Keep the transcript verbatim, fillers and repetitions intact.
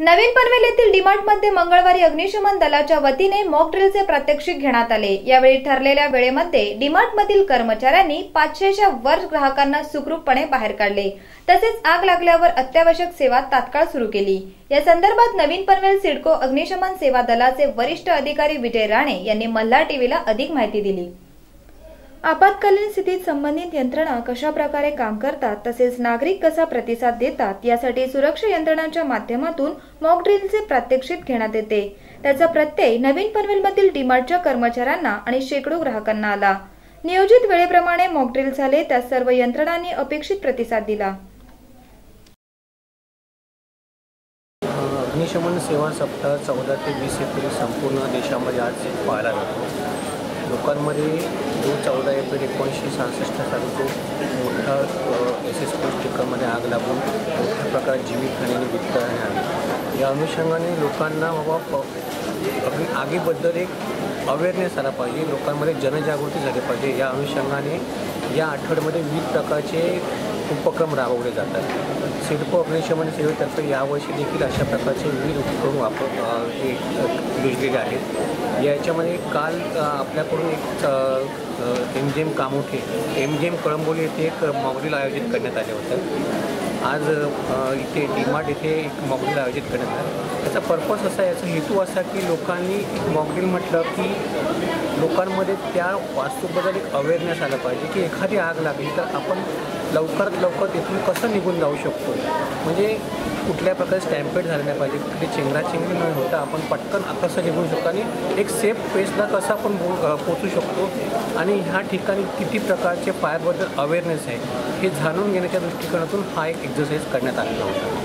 नवीन पनवेल येथील डीमार्टमध्ये मंगळवारी अग्निशमन दलाच्या वतीने मॉक ड्रिलचे प्रात्यक्षिक घेण्यात आले। यावेळी ठरलेल्या वेळेमध्ये डीमार्टमधील कर्मचाऱ्यांनी पाचशेच्या वर ग्राहकांना सुखरूपपणे बाहेर काढले, तसेच आग लागल्यावर अत्यावश्यक सेवा तात्काळ सुरू केली। या संदर्भात नवीन पनवेल सिडको अग्निशमन सेवा दलाचे वरिष्ठ अधिकारी विजय राणे यांनी मल्हार टीव्हीला अधिक माहिती दिली। आपत्कालीन स्थितीत संबंधित यंत्रणा कशा प्रकारे काम करतात, तसेच नागरिक कसा प्रतिसाद देतात यासाठी सुरक्षा यंत्रणांच्या माध्यमातून मॉक ड्रिलचे प्रात्यक्षिक घेण्यात येते। त्याचा प्रत्यय नवीन पनवेलमधील डीमार्टच्या कर्मचाऱ्यांना आणि शेकडो ग्राहकांना आला। नियोजित वेळेप्रमाणे मॉक ड्रिल झाले, त्या सर्व यंत्रणांनी अपेक्षित प्रतिसाद दिला। अग्निशमन सेवा सप्ताह चौदा ते वीस एप्रिल संपूर्ण देशामध्ये आज पाहायला जातो। लोकांमध्ये जो चौदा एप्रिल एकोणीसशे सहासष्ट साली तो मोठा एस एस टिकरमध्ये आग लागून मोठ्या प्रकारे जीवितहानी आणि वित्तहानी आली। या अनुषंगाने लोकांना बाबा अग्नि आगीबद्दल एक अवेअरनेस आला पाहिजे, लोकांमध्ये जनजागृती झाली पाहिजे। या अनुषंगाने या आठवड्यामध्ये विविध प्रकारचे उपक्रम राबवले जातात। सिडको अग्निशमन सेवेतर्फे यावर्षी देखील अशा प्रकारचे विविध उपक्रम वापर योजलेले आहेत। याच्यामध्ये काल आपल्याकडून एक M G M Kamothe M G M Kalamboli येथे एक मॉकड्रिल आयोजित करण्यात आले होते। आज इथे डीमार्ट येथे एक मॉकड्रिल आयोजित करण्यात आला। त्याचा पर्पज असा, याचा हेतू असा की लोकांनी मॉकड्रिल म्हटलं की लोकांमध्ये त्या वास्तूबद्दल एक अवेअरनेस आलं पाहिजे की एखादी आग लागली तर आपण लवकरात लवकर तिथून कसं निघून जाऊ शकतो, म्हणजे कुठल्या प्रकारे स्टॅम्पेड झालं नाही पाहिजे, कुठली चेंगराचेंगरी न होता आपण पटकन कसं निघून शकतो आणि एक सेफ प्लेसला कसं आपण पोचू शकतो आणि ह्या ठिकाणी किती प्रकारचे फायरबद्दल अवेअरनेस आहे हे जाणून घेण्याच्या दृष्टिकोनातून हा एक एक्झरसाइज करण्यात आलेला होता।